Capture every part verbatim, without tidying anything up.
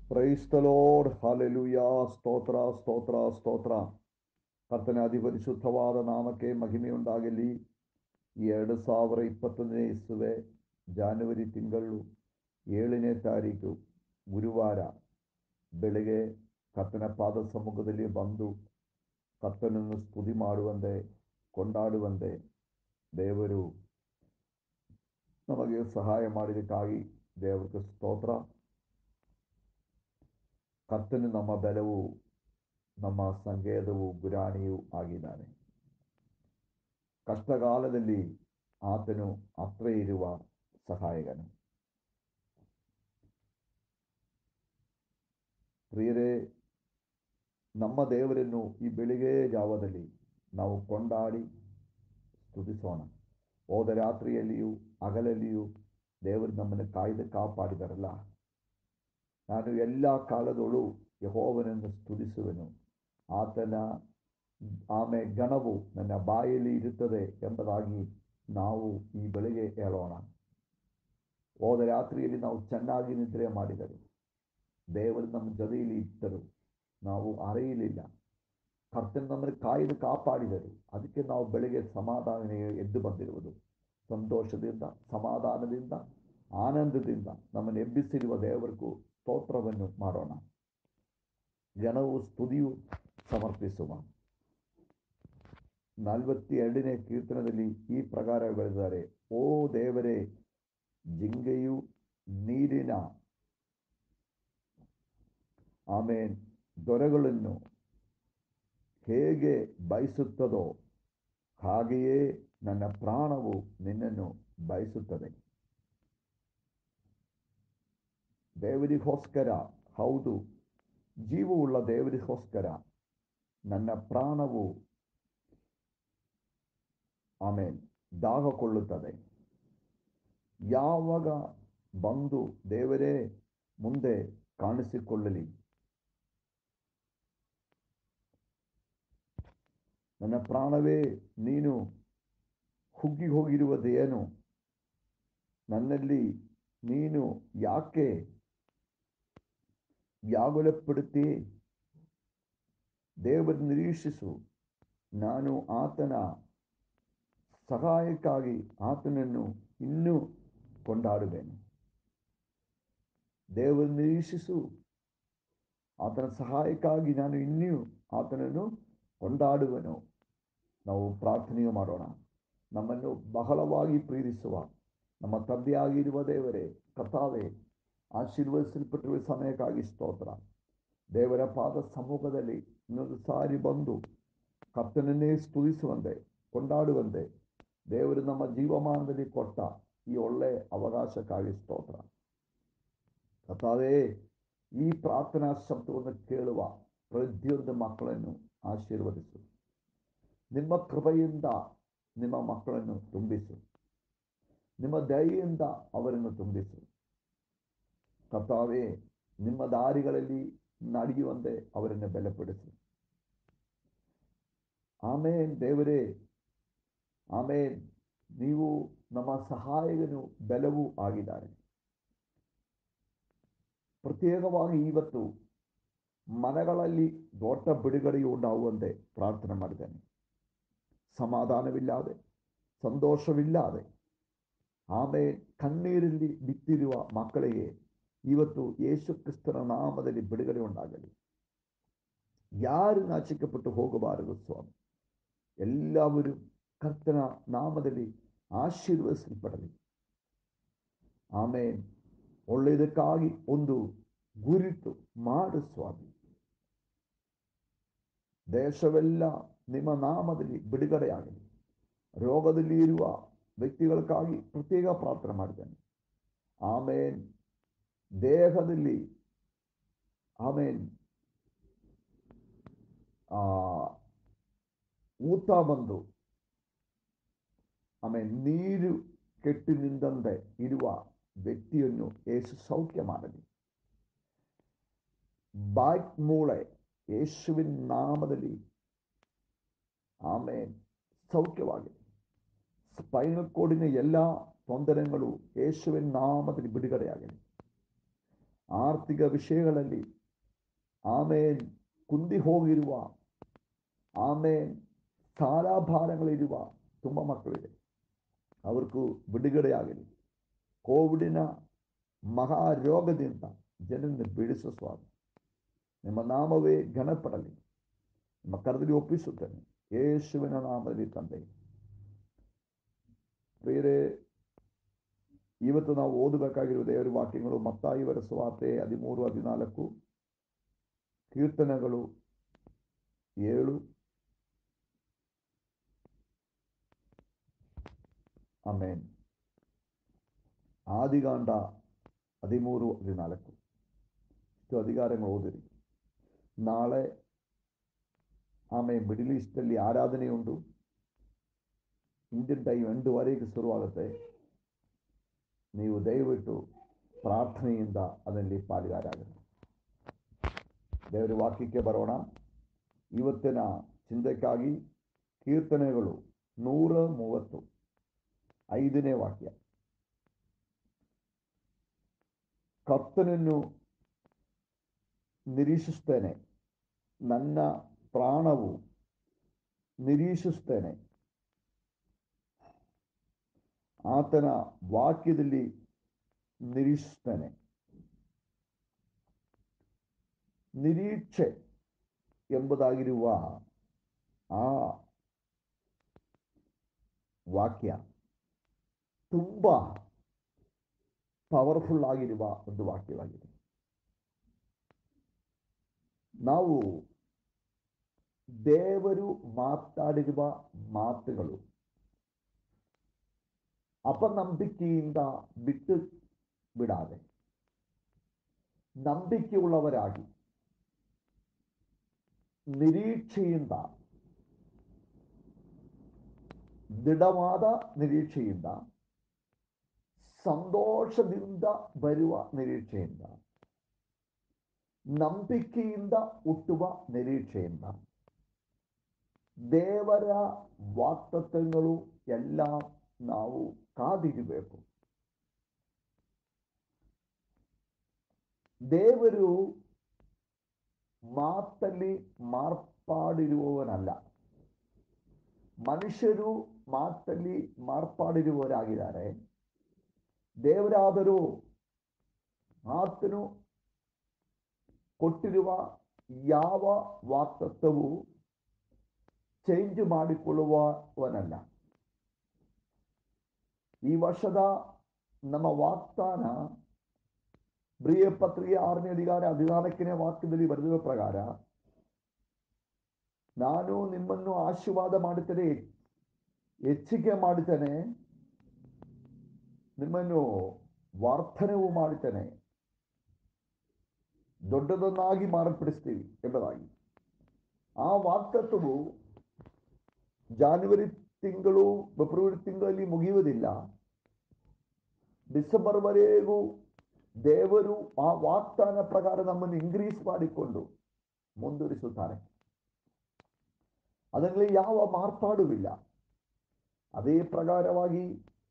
Praise the lord, hallelujah. ಸ್ತೋತ್ರ ಸ್ತೋತ್ರ ಸ್ತೋತ್ರ. ಕರ್ತನ ಅಧಿಪರಿಶುದ್ಧವಾದ ನಾಮಕ್ಕೆ ಮಹಿಮೆಯುಂಟಾಗಲಿ. ಎರಡು ಸಾವಿರ ಇಪ್ಪತ್ತೊಂದನೇ ಇಸುವೆ ಜಾನ್ವರಿ ತಿಂಗಳು ಏಳನೇ ತಾರೀಕು ಗುರುವಾರ ಬೆಳಗ್ಗೆ ಕರ್ತನ ಪಾದ ಸಮ್ಮುಖದಲ್ಲಿ ಬಂದು ಕರ್ತನನ್ನು ಸ್ತುತಿ ಮಾಡುವಂತೆ ಕೊಂಡಾಡುವಂತೆ ದೇವರು ನಮಗೆ ಸಹಾಯ ಮಾಡಿದಕ್ಕಾಗಿ ದೇವರಿಗೆ ಸ್ತೋತ್ರ. ಕರ್ತನು ನಮ್ಮ ಬಲವು, ನಮ್ಮ ಸಂಕೇತವು, ಗುರಾಣಿಯೂ ಆಗಿದ್ದಾನೆ. ಕಷ್ಟಕಾಲದಲ್ಲಿ ಆತನು ಹತ್ರ ಇರುವ ಸಹಾಯಕನು. ಪ್ರಿಯರೇ, ನಮ್ಮ ದೇವರನ್ನು ಈ ಬೆಳಿಗ್ಗೆ ಜಾವದಲ್ಲಿ ನಾವು ಕೊಂಡಾಡಿ ಸ್ತುತಿಸೋಣ. ಹೋದ ರಾತ್ರಿಯಲ್ಲಿಯೂ ಹಗಲಲ್ಲಿಯೂ ದೇವರು ನಮ್ಮನ್ನು ಕಾಯ್ದು ಕಾಪಾಡಿದರಲ್ಲ. ನಾನು ಎಲ್ಲ ಕಾಲದೊಳು ಯೆಹೋವನನ್ನು ಸ್ತುತಿಸುವೆನು, ಆತನ ಆಮೆ ಗಣವು ನನ್ನ ಬಾಯಲ್ಲಿ ಇರುತ್ತದೆ ಎಂಬುದಾಗಿ ನಾವು ಈ ಬೆಳಿಗ್ಗೆ ಹೇಳೋಣ. ಹೋದ ರಾತ್ರಿಯಲ್ಲಿ ನಾವು ಚೆನ್ನಾಗಿ ನಿದ್ರೆ ಮಾಡಿದರು. ದೇವರು ನಮ್ಮ ಜೊತೆಯಲ್ಲಿ ಇದ್ದರು, ನಾವು ಅರಿಯಲಿಲ್ಲ. ಕರ್ತನ ನಮ್ಮನ್ನು ಕಾಯ್ದು ಕಾಪಾಡಿದರು. ಅದಕ್ಕೆ ನಾವು ಬೆಳಗ್ಗೆ ಸಮಾಧಾನ ಎದ್ದು ಬಂದಿರುವುದು. ಸಂತೋಷದಿಂದ, ಸಮಾಧಾನದಿಂದ, ಆನಂದದಿಂದ ನಮ್ಮನ್ನು ಎಬ್ಬಿಸಿರುವ ದೇವರಿಗೂ ಸ್ತೋತ್ರವನ್ನು ಮಾಡೋಣ. ಜನವು ಸ್ತುತಿಯು ಸಮರ್ಪಿಸುವ. ನಲವತ್ತಿ ಎರಡನೇ ಕೀರ್ತನದಲ್ಲಿ ಈ ಪ್ರಕಾರ ಬರೆದಿದ್ದಾರೆ: ಓ ದೇವರೇ, ಜಿಂಕೆಯು ನೀರಿನ ಆಮೇನ್ ದೊರೆಗಳನ್ನು ಹೇಗೆ ಬಯಸುತ್ತದೋ ಹಾಗೆಯೇ ನನ್ನ ಪ್ರಾಣವು ನಿನ್ನನ್ನು ಬಯಸುತ್ತದೆ. ದೇವರಿಗೋಸ್ಕರ, ಹೌದು, ಜೀವವುಳ್ಳ ದೇವರಿಗೋಸ್ಕರ ನನ್ನ ಪ್ರಾಣವು ಆಮೇನ್ ದಾಹಕೊಳ್ಳುತ್ತದೆ. ಯಾವಾಗ ಬಂದು ದೇವರೇ ಮುಂದೆ ಕಾಣಿಸಿಕೊಳ್ಳಲಿ. ನನ್ನ ಪ್ರಾಣವೇ, ನೀನು ಹುಗ್ಗಿ ಹೋಗಿರುವುದೇನು? ನನ್ನಲ್ಲಿ ನೀನು ಯಾಕೆ ವ್ಯಾಕುಲಪಡುತ್ತಿ? ದೇವರು ನಿರೀಕ್ಷಿಸು. ನಾನು ಆತನ ಸಹಾಯಕ್ಕಾಗಿ ಆತನನ್ನು ಇನ್ನೂ ಕೊಂಡಾಡುವೆನು. ದೇವರು ನಿರೀಕ್ಷಿಸು, ಆತನ ಸಹಾಯಕ್ಕಾಗಿ ನಾನು ಇನ್ನೂ ಆತನನ್ನು ಕೊಂಡಾಡುವೆನು. ನಾವು ಪ್ರಾರ್ಥನೆಯು ಮಾಡೋಣ. ನಮ್ಮನ್ನು ಬಹಳವಾಗಿ ಪ್ರೀತಿಸುವ ನಮ್ಮ ತಂದೆಯಾಗಿರುವ ದೇವರೇ, ಕರ್ತಾವೇ, ಆಶೀರ್ವದಿಸಲ್ಪಟ್ಟಿರುವ ಸಮಯಕ್ಕಾಗಿ ಸ್ತೋತ್ರ. ದೇವರ ಪಾದ ಸಮ್ಮುಖದಲ್ಲಿ ಇನ್ನೊಂದು ಸಾರಿ ಬಂದು ಕರ್ತನನ್ನೇ ಸ್ತುತಿಸುವಂತೆ ಕೊಂಡಾಡುವಂತೆ ದೇವರು ನಮ್ಮ ಜೀವಮಾನದಲ್ಲಿ ಕೊಟ್ಟ ಈ ಒಳ್ಳೆಯ ಅವಕಾಶಕ್ಕಾಗಿ ಸ್ತೋತ್ರ. ಕರ್ತಾವೇ, ಈ ಪ್ರಾರ್ಥನಾ ಶಬ್ದವನ್ನು ಕೇಳುವ ಪ್ರತಿಯೊಂದು ಮಕ್ಕಳನ್ನು ಆಶೀರ್ವದಿಸು. ನಿಮ್ಮ ಕೃಪೆಯಿಂದ ನಿಮ್ಮ ಮಕ್ಕಳನ್ನು ತುಂಬಿಸು. ನಿಮ್ಮ ದಯೆಯಿಂದ ಅವರನ್ನು ತುಂಬಿಸು. ಕರ್ತಾವೇ, ನಿಮ್ಮ ದಾರಿಗಳಲ್ಲಿ ನಡೆಯುವಂತೆ ಅವರನ್ನು ಬಲಪಡಿಸು. ಆಮೇನ್ ದೇವರೇ, ಆಮೇನ್. ನೀವು ನಮ್ಮ ಸಹಾಯಕನು, ಬಲವೂ ಆಗಿದ್ದಾರೆ. ಪ್ರತ್ಯೇಕವಾಗಿ ಇವತ್ತು ಮನೆಗಳಲ್ಲಿ ದೊಡ್ಡ ಬಿಡುಗಡೆಯು ಉಂಟಾಗುವಂತೆ ಪ್ರಾರ್ಥನೆ ಮಾಡಿದ್ದೇನೆ. ಸಮಾಧಾನವಿಲ್ಲದೆ, ಸಂತೋಷವಿಲ್ಲದೆ, ಆಮೇಲೆ ಕಣ್ಣೀರಲ್ಲಿ ಬಿತ್ತಿರುವ ಮಕ್ಕಳಿಗೆ ಇವತ್ತು ಯೇಸು ಕ್ರಿಸ್ತನ ನಾಮದಲ್ಲಿ ಬಿಡುಗಡೆ ಉಂಟಾಗಲಿ. ಯಾರು ನಾಚಿಕೆಪಟ್ಟು ಹೋಗಬಾರದು ಸ್ವಾಮಿ. ಎಲ್ಲರೂ ಕರ್ತನ ನಾಮದಲ್ಲಿ ಆಶೀರ್ವದಿಸಲ್ಪಡಲಿ. ಆಮೇನ್. ಒಳ್ಳೆಯದಕ್ಕಾಗಿ ಒಂದು ಗುರುತು ಮಾಡು ಸ್ವಾಮಿ. ದೇಶವೆಲ್ಲ ನಿಮ್ಮ ನಾಮದಲ್ಲಿ ಬಿಡುಗಡೆಯಾಗಲಿ. ರೋಗದಲ್ಲಿ ಇರುವ ವ್ಯಕ್ತಿಗಳಿಗಾಗಿ ಪ್ರತ್ಯೇಕ ಪ್ರಾರ್ಥನೆ ಮಾಡಿದ್ದೇನೆ. ಆಮೇನ್. ದೇಹದಲ್ಲಿ ಆಮೇನ್ ಆ ಊತ ಬಂದು ಆಮೇಲೆ ನೀರು ಕೆಟ್ಟು ನಿಂದಂತೆ ಇರುವ ವ್ಯಕ್ತಿಯನ್ನು ಯೇಸು ಸೌಖ್ಯ ಮಾಡಲಿ. ಬ್ಯಾಕ್ ಮೂಳೆ ಯೇಸುವಿನ ನಾಮದಲ್ಲಿ ಆಮೇನ್ ಸೌಖ್ಯವಾಗಲಿ. ಸ್ಪೈನಲ್ ಕೋಡಿನ ಎಲ್ಲ ತೊಂದರೆಗಳು ಯೇಸುವಿನ ನಾಮದಲ್ಲಿ ಬಿಡುಗಡೆಯಾಗಲಿ. ಆರ್ಥಿಕ ವಿಷಯಗಳಲ್ಲಿ ಆಮೇನ್ ಕುಂದಿ ಹೋಗಿರುವ, ಆಮೇನ್ ಸಾಲಭಾರಗಳಿರುವ ತುಂಬ ಮಕ್ಕಳಿದೆ. ಅವ್ರಿಗೂ ಬಿಡುಗಡೆಯಾಗಲಿ. ಕೋವಿಡಿನ ಮಹಾರೋಗದಿಂದ ಜನರನ್ನು ಬಿಡಿಸುವ ಸ್ವಾಮಿ, ನಿಮ್ಮ ನಾಮವೇ ಘನಪಡಲಿ. ನಿಮ್ಮ ಕರೆದಲ್ಲಿ ಒಪ್ಪಿಸುತ್ತೇನೆ ಯೇಸುವಿನ ನಾಮದಲ್ಲಿ ತಂದೆ. ಬೇರೆ ಇವತ್ತು ನಾವು ಓದಬೇಕಾಗಿರುವ ದೇವರ ವಾಕ್ಯಗಳು ಮತ್ತಾಯಿಯವರ ಸುವಾರ್ತೆ ಹದಿಮೂರು ಹದಿನಾಲ್ಕು, ಕೀರ್ತನೆಗಳು ಏಳು, ಆಮೇನ್ ಆದಿಕಾಂಡ ಹದಿಮೂರು ಹದಿನಾಲ್ಕು. ಇಷ್ಟು ಅಧಿಕಾರಗಳು ಓದಿರಿ. ನಾಳೆ ಆಮೇಲೆ ಮಿಡಿಲ್ ಈಸ್ಟಲ್ಲಿ ಆರಾಧನೆ ಉಂಟು. ಇಂಡಿಯನ್ ಟೈಮ್ ಎಂಟುವರೆಗೆ ಶುರುವಾಗುತ್ತೆ. ನೀವು ದಯವಿಟ್ಟು ಪ್ರಾರ್ಥನೆಯಿಂದ ಅದರಲ್ಲಿ ಪಾಲುಗಾರಾಗಲಿ. ದೇವರ ವಾಕ್ಯಕ್ಕೆ ಬರೋಣ. ಇವತ್ತಿನ ಚಿಂತಕ್ಕಾಗಿ ಕೀರ್ತನೆಗಳು ನೂರ ಮೂವತ್ತು ಐದನೇ ವಾಕ್ಯ. ಕರ್ತನನ್ನು ನಿರೀಕ್ಷಿಸುತ್ತೇನೆ, ನನ್ನ ಪ್ರಾಣವು ನಿರೀಕ್ಷಿಸುತ್ತೇನೆ. ಆತನ ವಾಕ್ಯದಲ್ಲಿ ನಿರೀಕ್ಷಿಸುತ್ತೇನೆ. ನಿರೀಕ್ಷೆ ಎಂಬುದಾಗಿರುವ ಆ ವಾಕ್ಯ ತುಂಬ ಪವರ್ಫುಲ್ ಆಗಿರುವ ಒಂದು ವಾಕ್ಯವಾಗಿದೆ. ನಾವು ದೇವರು ಮಾತಾಡಿರುವ ಮಾತುಗಳು ಅಪನಂಬಿಕೆಯಿಂದ ಬಿಟ್ಟು ಬಿಡಾದೆ ನಂಬಿಕೆಯುಳ್ಳವರಾಗಿ ನಿರೀಕ್ಷೆಯಿಂದ, ದೃಢವಾದ ನಿರೀಕ್ಷೆಯಿಂದ, ಸಂತೋಷದಿಂದ ಬರುವ ನಿರೀಕ್ಷೆಯಿಂದ, ನಂಬಿಕೆಯಿಂದ ಹುಟ್ಟುವ ನಿರೀಕ್ಷೆಯಿಂದ ದೇವರ ವಾಗ್ದಾನಗಳು ಎಲ್ಲ ನಾವು ಕಾದಿರಬೇಕು. ದೇವರು ಮಾತಲ್ಲಿ ಮಾರ್ಪಾಡಿರುವವನಲ್ಲ. ಮನುಷ್ಯರು ಮಾತಲ್ಲಿ ಮಾರ್ಪಾಡಿರುವವರಾಗಿದ್ದಾರೆ. ದೇವರಾದರೂ ಆತನು ಕೊಟ್ಟಿರುವ ಯಾವ ವಾಗ್ದಾನವೂ ಚೇಂಜ್ ಮಾಡಿಕೊಳ್ಳುವವನಲ್ಲ. ಈ ವರ್ಷದ ನಮ್ಮ ವಾಗ್ದಾನ ಬ್ರಿಯ ಪತ್ರಿಕೆ ಆರನೇ ಅಧಿಕಾರ ಹದಿನಾಲ್ಕನೇ ವಾಕ್ಯದಲ್ಲಿ ಬರೆದಿರುವ ಪ್ರಕಾರ, ನಾನು ನಿಮ್ಮನ್ನು ಆಶೀರ್ವಾದ ಮಾಡುತ್ತೇನೆ, ಹೆಚ್ಚಿಗೆ ಮಾಡುತ್ತೇನೆ, ನಿಮ್ಮನ್ನು ವರ್ತನೆಯೂ ಮಾಡುತ್ತೇನೆ, ದೊಡ್ಡದನ್ನಾಗಿ ಮಾರ್ಪಡಿಸ್ತೀವಿ ಎಂಬುದಾಗಿ. ಆ ವಾಗ್ದಾನವು ಜಾನ್ವರಿ ತಿಂಗಳು ಫೆಬ್ರವರಿ ತಿಂಗಳಲ್ಲಿ ಮುಗಿಯುವುದಿಲ್ಲ. ಡಿಸೆಂಬರ್ವರೆಗೂ ದೇವರು ಆ ವಾಗ್ದಾನ ಪ್ರಕಾರ ನಮ್ಮನ್ನು ಇನ್ಕ್ರೀಸ್ ಮಾಡಿಕೊಂಡು ಮುಂದುವರಿಸುತ್ತಾರೆ. ಅದರಲ್ಲಿ ಯಾವ ಮಾರ್ಪಾಡುವಿಲ್ಲ. ಅದೇ ಪ್ರಕಾರವಾಗಿ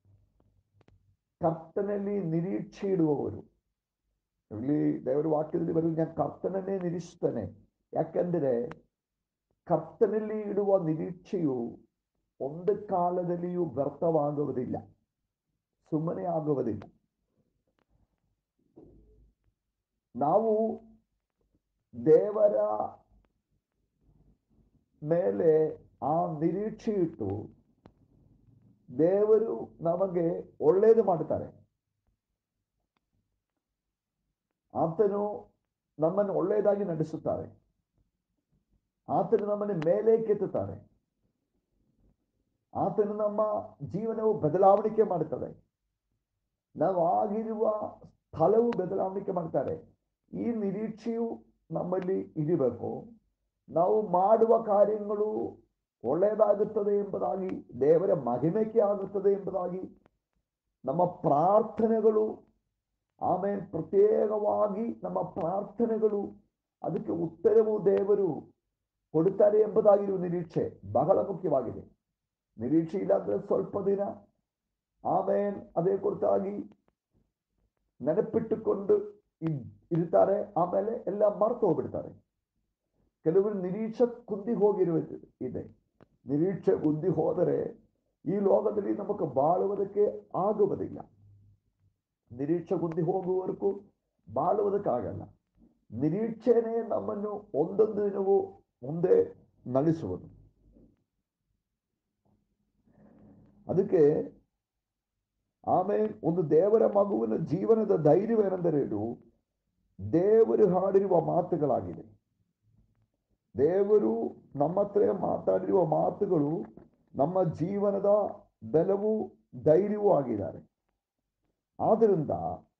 ಕರ್ತನಲ್ಲಿ ನಿರೀಕ್ಷೆ ಇಡುವವರು, ಇಲ್ಲಿ ದೇವರ ವಾಕ್ಯದಲ್ಲಿ ಬರೆದು ನಾನು ಕರ್ತನನ್ನೇ ನಿರೀಕ್ಷಿಸ್ತೇನೆ. ಯಾಕೆಂದರೆ ಕರ್ತನಲ್ಲಿ ಇಡುವ ನಿರೀಕ್ಷೆಯು ಒಂದು ಕಾಲದಲ್ಲಿಯೂ ವ್ಯರ್ಥವಾಗುವುದಿಲ್ಲ, ಸುಮ್ಮನೆ ಆಗುವುದಿಲ್ಲ. ನಾವು ದೇವರ ಮೇಲೆ ಆ ನಿರೀಕ್ಷೆ ಇಟ್ಟು ದೇವರು ನಮಗೆ ಒಳ್ಳೆಯದು ಮಾಡುತ್ತಾರೆ. ಆತನು ನಮ್ಮನ್ನು ಒಳ್ಳೆಯದಾಗಿ ನಡೆಸುತ್ತಾರೆ. ಆತನು ನಮ್ಮನ್ನು ಮೇಲೆ ಕೆತ್ತುತ್ತಾರೆ. ಆತನು ನಮ್ಮ ಜೀವನವು ಬದಲಾವಣೆ ಮಾಡುತ್ತದೆ. ನಾವು ಆಗಿರುವ ಸ್ಥಳವು ಬದಲಾವಣೆ ಮಾಡ್ತಾರೆ. ಈ ನಿರೀಕ್ಷೆಯು ನಮ್ಮಲ್ಲಿ ಇರಬೇಕು. ನಾವು ಮಾಡುವ ಕಾರ್ಯಗಳು ಒಳ್ಳೆಯದಾಗುತ್ತದೆ ಎಂಬುದಾಗಿ, ದೇವರ ಮಹಿಮೆಗೆ ಆಗುತ್ತದೆ ಎಂಬುದಾಗಿ, ನಮ್ಮ ಪ್ರಾರ್ಥನೆಗಳು ಆಮೇಲೆ ಪ್ರತ್ಯೇಕವಾಗಿ ನಮ್ಮ ಪ್ರಾರ್ಥನೆಗಳು ಅದಕ್ಕೆ ಉತ್ತರವು ದೇವರು ಕೊಡುತ್ತಾರೆ ಎಂಬುದಾಗಿರುವ ನಿರೀಕ್ಷೆ ಬಹಳ ಮುಖ್ಯವಾಗಿದೆ. ನಿರೀಕ್ಷೆ ಇಲ್ಲಾಂದ್ರೆ ಸ್ವಲ್ಪ ದಿನ ಆಮೇಲೆ ಅದೇ ಕುರಿತಾಗಿ ನೆನಪಿಟ್ಟುಕೊಂಡು ಇರ್ತಾರೆ, ಆಮೇಲೆ ಎಲ್ಲ ಮರ್ತು ಹೋಗ್ಬಿಡ್ತಾರೆ. ಕೆಲವರು ನಿರೀಕ್ಷೆ ಕುಂದಿ ಹೋಗಿರುವ ಇದೆ. ನಿರೀಕ್ಷೆ ಕುಂದಿ ಹೋದರೆ ಈ ಲೋಕದಲ್ಲಿ ನಮಗೆ ಬಾಳುವುದಕ್ಕೆ ಆಗುವುದಿಲ್ಲ. ನಿರೀಕ್ಷೆ ಕುಂದಿ ಹೋಗುವವರೆಗೂ ಬಾಳುವುದಕ್ಕಾಗಲ್ಲ. ನಿರೀಕ್ಷೆನೇ ನಮ್ಮನ್ನು ಒಂದೊಂದು ದಿನವೂ ಮುಂದೆ ನಡೆಸುವುದು. ಅದಕ್ಕೆ ಆಮೇಲೆ ಒಂದು ದೇವರ ಮಗುವಿನ ಜೀವನದ ಧೈರ್ಯವೇನೆಂದರೇನು? ದೇವರು ಹಾಡಿರುವ ಮಾತುಗಳಾಗಿದೆ. ದೇವರು ನಮ್ಮ ಹತ್ರ ಮಾತಾಡಿರುವ ಮಾತುಗಳು ನಮ್ಮ ಜೀವನದ ಬಲವೂ ಧೈರ್ಯವೂ ಆಗಿದ್ದಾರೆ. ಆದ್ದರಿಂದ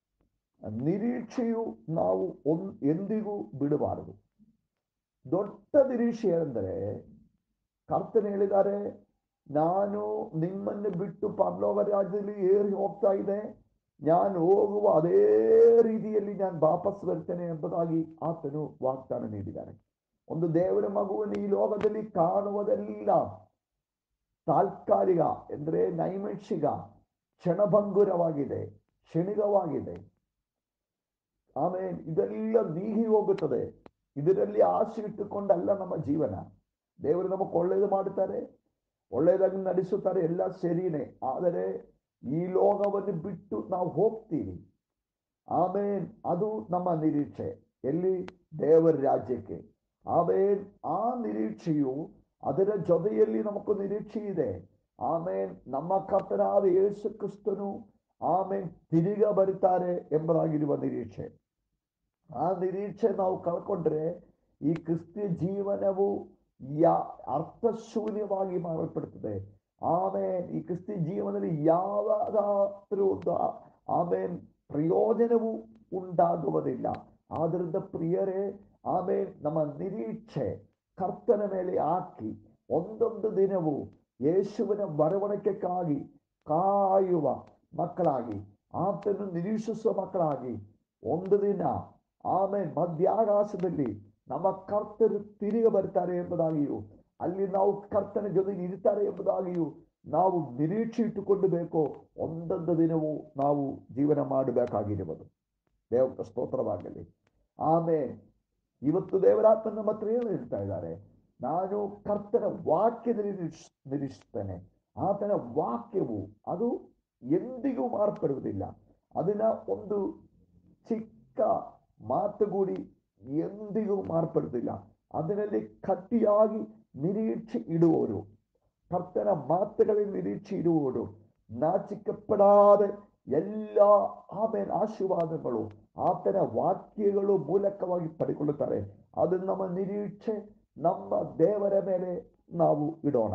ನಿರೀಕ್ಷೆಯು ನಾವು ಒಂದ್ ಎಂದಿಗೂ ಬಿಡಬಾರದು. ದೊಡ್ಡ ನಿರೀಕ್ಷೆ ಎಂದರೆ ಕರ್ತನು ಹೇಳಿದ್ದಾರೆ, ನಾನು ನಿಮ್ಮನ್ನು ಬಿಟ್ಟು ಪರಲೋಕ ರಾಜ್ಯದಲ್ಲಿ ಏರಿ ಹೋಗ್ತಾ ಇದೆ, ನಾನು ಹೋಗುವ ಅದೇ ರೀತಿಯಲ್ಲಿ ನಾನು ವಾಪಸ್ ಬರ್ತೇನೆ ಎಂಬುದಾಗಿ ಆತನು ವಾಗ್ದಾನ ನೀಡಿದ್ದಾರೆ. ಒಂದು ದೇವರ ಮಗುವನ್ನು ಈ ಲೋಕದಲ್ಲಿ ಕಾಣುವುದೆಲ್ಲ ತಾತ್ಕಾಲಿಕ, ಎಂದರೆ ನೈಮಿಷಿಕ, ಕ್ಷಣಭಂಗುರವಾಗಿದೆ, ಕ್ಷಣಿಕವಾಗಿದೆ. ಆಮೇಲೆ ಇದೆಲ್ಲ ನೀಗಿ ಹೋಗುತ್ತದೆ. ಇದರಲ್ಲಿ ಆಸೆ ಇಟ್ಟುಕೊಂಡಲ್ಲ ನಮ್ಮ ಜೀವನ. ದೇವರು ನಮಗೆ ಒಳ್ಳೇದು ಮಾಡುತ್ತಾರೆ, ಒಳ್ಳೆಯದಾಗಿ ನಡೆಸುತ್ತಾರೆ, ಎಲ್ಲ ಸರಿನೇ. ಆದರೆ ಈ ಲೋಕವನ್ನು ಬಿಟ್ಟು ನಾವು ಹೋಗ್ತೀವಿ. ಆಮೇಲೆ ಅದು ನಮ್ಮ ನಿರೀಕ್ಷೆ, ಎಲ್ಲಿ? ದೇವರ ರಾಜ್ಯಕ್ಕೆ. ಆಮೇಲೆ ಆ ನಿರೀಕ್ಷೆಯು ಅದರ ಜೊತೆಯಲ್ಲಿ ನಮಗೂ ನಿರೀಕ್ಷೆ ಇದೆ. ಆಮೇಲೆ ನಮ್ಮ ಕರ್ತನಾದ ಯೇಸು ಕ್ರಿಸ್ತನು ಆಮೇಲೆ ತಿರುಗ ಬರುತ್ತಾರೆ ಎಂಬುದಾಗಿರುವ ನಿರೀಕ್ಷೆ. ಆ ನಿರೀಕ್ಷೆ ನಾವು ಕಳ್ಕೊಂಡ್ರೆ ಈ ಕ್ರಿಸ್ತಿಯ ಜೀವನವು ಯಾ ಅರ್ಥಶೂನ್ಯವಾಗಿ ಮಾರ್ಪಡುತ್ತದೆ. ಆಮೇಲೆ ಈ ಕ್ರಿಸ್ತಿಯ ಜೀವನದಲ್ಲಿ ಯಾವುದಾದ್ರೂ ಒಂದು ಆಮೇಲೆ ಪ್ರಯೋಜನವೂ ಉಂಟಾಗುವುದಿಲ್ಲ. ಆದ್ದರಿಂದ ಪ್ರಿಯರೇ, ಆಮೇಲೆ ನಮ್ಮ ನಿರೀಕ್ಷೆ ಕರ್ತನ ಮೇಲೆ ಹಾಕಿ ಒಂದೊಂದು ದಿನವೂ ಯೇಸುವಿನ ಬರವಣಿಗೆಗಾಗಿ ಕಾಯುವ ಮಕ್ಕಳಾಗಿ, ಆತನು ನಿರೀಕ್ಷಿಸುವ ಮಕ್ಕಳಾಗಿ, ಒಂದು ದಿನ ಆಮೇಲೆ ಮಧ್ಯಾಕಾಶದಲ್ಲಿ ನಮ್ಮ ಕರ್ತರು ತಿರುಗಿ ಬರ್ತಾರೆ ಎಂಬುದಾಗಿಯೂ, ಅಲ್ಲಿ ನಾವು ಕರ್ತನ ಜೊತೆಗೆ ಇರ್ತಾರೆ ಎಂಬುದಾಗಿಯೂ ನಾವು ನಿರೀಕ್ಷೆ ಇಟ್ಟುಕೊಂಡು ಬೇಕೋ ಒಂದೊಂದು ದಿನವೂ ನಾವು ಜೀವನ ಮಾಡಬೇಕಾಗಿರುವುದು. ದೇವರ ಸ್ತೋತ್ರವಾಗಲಿ. ಆಮೇಲೆ ಇವತ್ತು ದೇವರಾತ್ಮ ನಮ್ಮ ಹತ್ರ ಏನು ಹೇಳ್ತಾ ಇದ್ದಾರೆ? ನಾನು ಕರ್ತನ ವಾಕ್ಯದಲ್ಲಿ ನಿರೀಕ್ಷಿಸ್ತೇನೆ. ಆತನ ವಾಕ್ಯವು ಅದು ಎಂದಿಗೂ ಮಾರ್ಪಡುವುದಿಲ್ಲ. ಅದನ್ನ ಒಂದು ಚಿಕ್ಕ ಮಾತುಗೂಡಿ ಎಂದಿಗೂ ಮಾರ್ಪಡುವುದಿಲ್ಲ. ಅದರಲ್ಲಿ ಗಟ್ಟಿಯಾಗಿ ನಿರೀಕ್ಷೆ ಇಡುವವರು, ಕರ್ತನ ಮಾತುಗಳಲ್ಲಿ ನಿರೀಕ್ಷೆ ಇಡುವವರು ನಾಚಿಕಪಡಾದೆ ಎಲ್ಲ ಆಮೇಲೆ ಆಶೀರ್ವಾದಗಳು ಆತನ ವಾಕ್ಯಗಳು ಮೂಲಕವಾಗಿ ಪಡೆದುಕೊಳ್ಳುತ್ತಾರೆ. ಅದು ನಮ್ಮ ನಿರೀಕ್ಷೆ. ನಮ್ಮ ದೇವರ ಮೇಲೆ ನಾವು ಇಡೋಣ.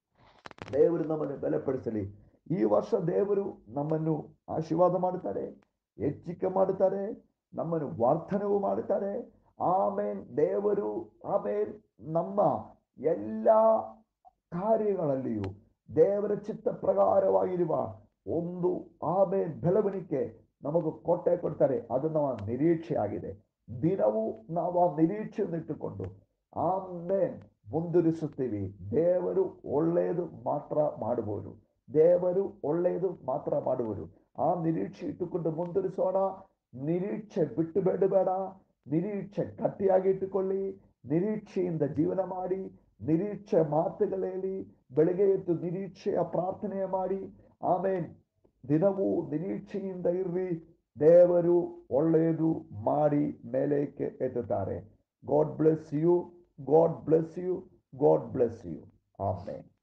ದೇವರು ನಮ್ಮನ್ನು ಬಲಪಡಿಸಲಿ. ಈ ವರ್ಷ ದೇವರು ನಮ್ಮನ್ನು ಆಶೀರ್ವಾದ ಮಾಡುತ್ತಾರೆ, ಹೆಚ್ಚಿಕೆ ಮಾಡುತ್ತಾರೆ, ನಮ್ಮನ್ನು ವಾರ್ತನವು ಮಾಡುತ್ತಾರೆ. ಆಮೇಲೆ ದೇವರು ಆಮೇಲೆ ನಮ್ಮ ಎಲ್ಲ ಕಾರ್ಯಗಳಲ್ಲಿಯೂ ದೇವರ ಚಿತ್ತ ಪ್ರಕಾರವಾಗಿರುವ ಒಂದು ಆಮೇಲೆ ಬೆಳವಣಿಗೆ ನಮಗೂ ಕೊಟ್ಟೆ ಕೊಡ್ತಾರೆ. ಅದು ನಮ್ಮ ನಿರೀಕ್ಷೆ ಆಗಿದೆ. ದಿನವೂ ನಾವು ಆ ನಿರೀಕ್ಷೆಯನ್ನು ಇಟ್ಟುಕೊಂಡು ಆಮೇಲೆ ಮುಂದುವರಿಸುತ್ತೀವಿ. ದೇವರು ಒಳ್ಳೆಯದು ಮಾತ್ರ ಮಾಡುವುದು. ದೇವರು ಒಳ್ಳೆಯದು ಮಾತ್ರ ಮಾಡುವುದು. ಆ ನಿರೀಕ್ಷೆ ಇಟ್ಟುಕೊಂಡು ಮುಂದುವರಿಸೋಣ. ನಿರೀಕ್ಷೆ ಬಿಟ್ಟು ಬೇಡಬೇಡ. ನಿರೀಕ್ಷೆ ಗಟ್ಟಿಯಾಗಿ ಇಟ್ಟುಕೊಳ್ಳಿ. ನಿರೀಕ್ಷೆಯಿಂದ ಜೀವನ ಮಾಡಿ. ನಿರೀಕ್ಷೆ ಮಾತುಗಳಲ್ಲಿ ಬೆಳಗ್ಗೆ ಎದ್ದು ನಿರೀಕ್ಷೆಯ ಪ್ರಾರ್ಥನೆ ಮಾಡಿ. ಆಮೇಲೆ ದಿನವೂ ನಿರೀಕ್ಷೆಯಿಂದ ಇರ್ರಿ. ದೇವರು ಒಳ್ಳೆಯದು ಮಾಡಿ ಮೇಲಕ್ಕೆ ಎತ್ತುತ್ತಾರೆ. God bless you. God bless you. God bless you. Amen.